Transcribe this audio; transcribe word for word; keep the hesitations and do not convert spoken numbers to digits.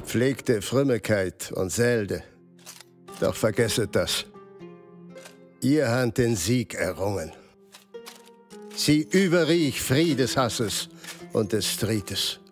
pflegte Frömmigkeit und Selde. Doch vergesset das. Ihr habt den Sieg errungen. Sie überriech Friedeshasses und des Streites.